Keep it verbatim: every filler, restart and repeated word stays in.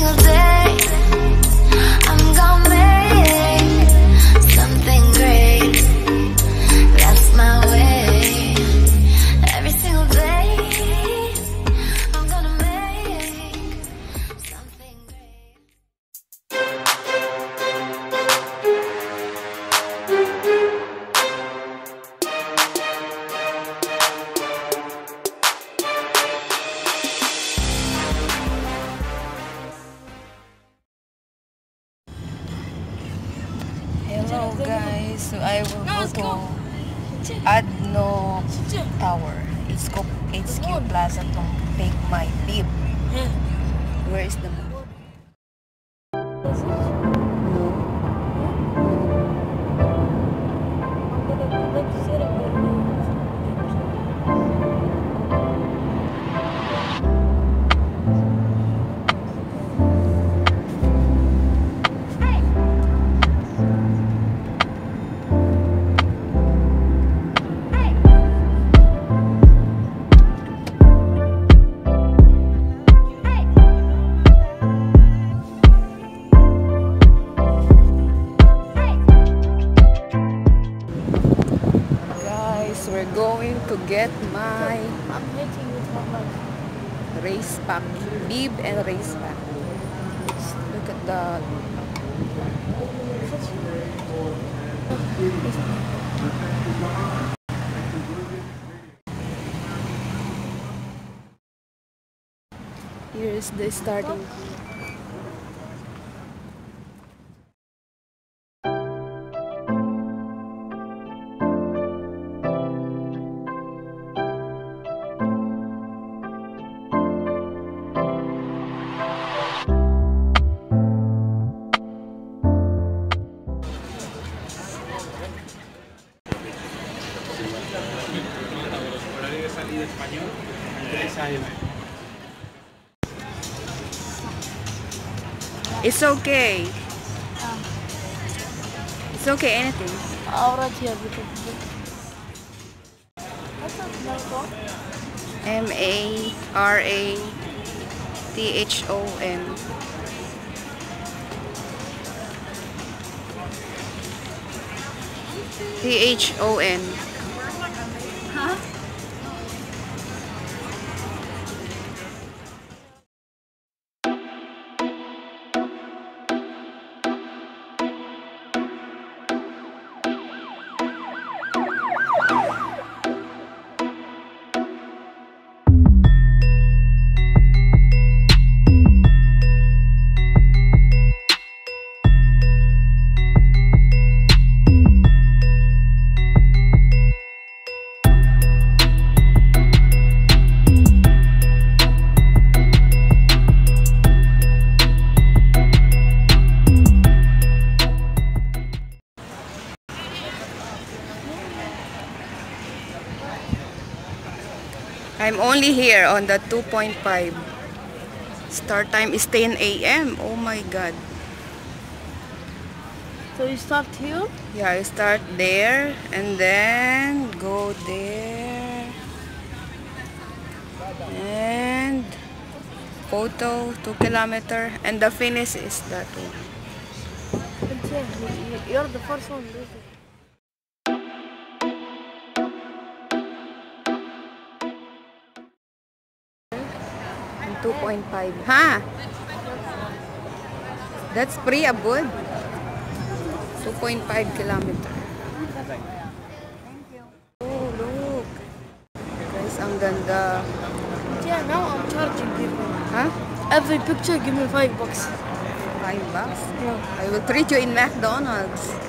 single day I'm gonna make something great. That's my way. Every single day I'm gonna make something great. Hello guys, so I will go to Adno Tower. It's called H Q Plaza to take my bib. Where is the map? We're going to get my Racepack, bib and Racepack. Look at that. Here is the starting. It's okay. It's okay, anything. M A R A T H O N. T H O N. Huh? I'm only here on the two point five. Start time is ten A M Oh my god. So you start here? Yeah, I start there and then go there. And photo, two kilometer. And the finish is that one. You're the first one. two point five. Ha! That's pretty good. two point five kilometer. Thank you. Oh, look. Guys, ang ganda. Yeah, now I'm charging people. Huh? Every picture, give me five bucks. Five bucks? Yeah. I will treat you in McDonald's.